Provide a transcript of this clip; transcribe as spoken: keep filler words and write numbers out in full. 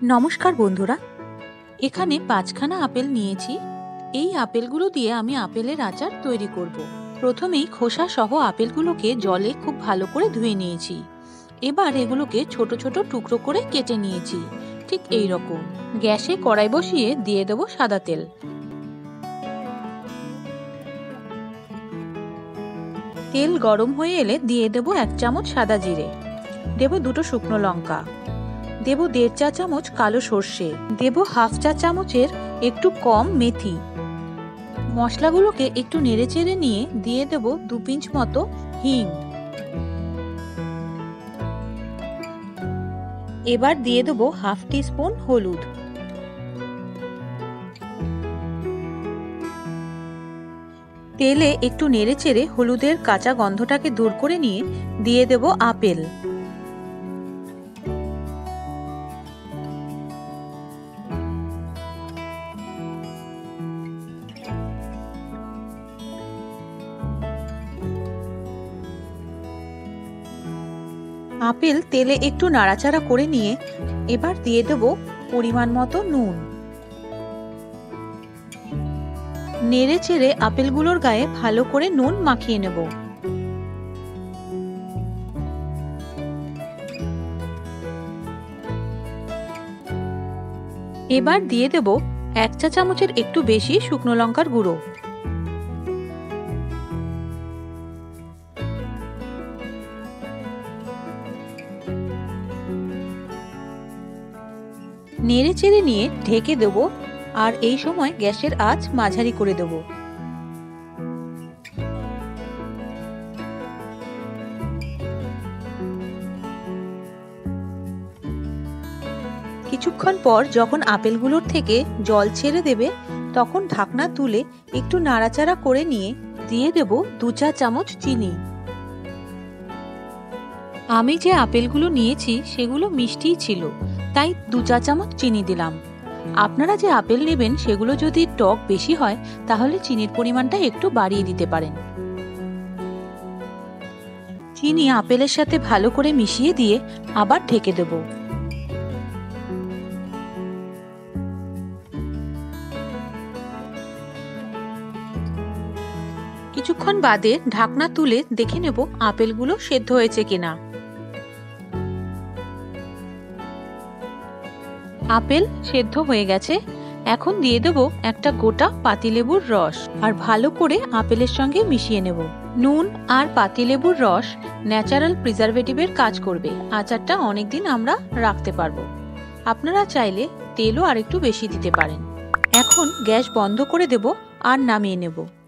নমস্কার বন্ধুরা, এখানে পাঁচখানা আপেল নিয়েছি। এই আপেলগুলো দিয়ে আমি আপেলের আচার তৈরি করব। প্রথমেই খোসা সহ আপেলগুলোকে জলে খুব ভালো করে ধুয়ে নিয়েছি। এবার এগুলোকে ছোট ছোট টুকরো করে কেটে নিয়েছি, ঠিক এই রকম। গ্যাসে কড়াই বসিয়ে দিয়ে দেব সাদা তেল। তেল গরম হয়ে এলে দিয়ে দেব এক চামচ সাদা জিরে, দেব দুটো শুকনো লঙ্কা, দেব দেড় চা চামচ কালো সর্ষে, দেব হাফ চা চামচের একটু কম মেথি। মশলাগুলোকে একটু নেড়ে চেড়ে নিয়ে দিয়ে দেব দু পিঞ্চ মতো হিং। এবার দিয়ে দেব হাফ টি স্পুন হলুদ। তেলে একটু নেড়ে চেড়ে হলুদের কাঁচা গন্ধটাকে দূর করে নিয়ে দিয়ে দেব আপেল। আপেল তেলে একটু নাড়াচাড়া করে নিয়ে এবার দিয়ে দেব পরিমাণ মতো নুন। নেড়ে চেড়ে আপেলগুলোর গায়ে ভালো করে নুন মাখিয়ে নেব। এবার দিয়ে দেব এক চা চামচের একটু বেশি শুকনো লঙ্কার গুঁড়ো। নেড়ে চেড়ে নিয়ে ঢেকে দেব, আর এই সময় গ্যাসের আঁচ মাঝারি করে দেব। কিছুক্ষণ পর যখন আপেলগুলোর থেকে জল ছেড়ে দেবে, তখন ঢাকনা তুলে একটু নাড়াচাড়া করে নিয়ে দিয়ে দেব দু চা চামচ চিনি। আমি যে আপেলগুলো নিয়েছি সেগুলো মিষ্টিই ছিল, তাই দু চা চামচ চিনি দিলাম। আপনারা যে আপেল নেবেন সেগুলো যদি টক বেশি হয় তাহলে চিনির পরিমাণটা একটু বাড়িয়ে দিতে পারেন। চিনি আপেলের সাথে ভালো করে মিশিয়ে দিয়ে আবার ঢেকে দেব। কিছুক্ষণ বাদে ঢাকনা তুলে দেখে নেব আপেলগুলো সেদ্ধ হয়েছে কিনা। আপেল সেদ্ধ হয়ে গেছে। এখন দিয়ে দেব একটা গোটা পাতিলেবুর রস, আর ভালো করে আপেলের সঙ্গে মিশিয়ে নেব। নুন আর পাতিলেবুর রস ন্যাচারাল প্রিজারভেটিভের কাজ করবে। আচারটা অনেকদিন আমরা রাখতে পারবো। আপনারা চাইলে তেলও আরেকটু বেশি দিতে পারেন। এখন গ্যাস বন্ধ করে দেব আর নামিয়ে নেব।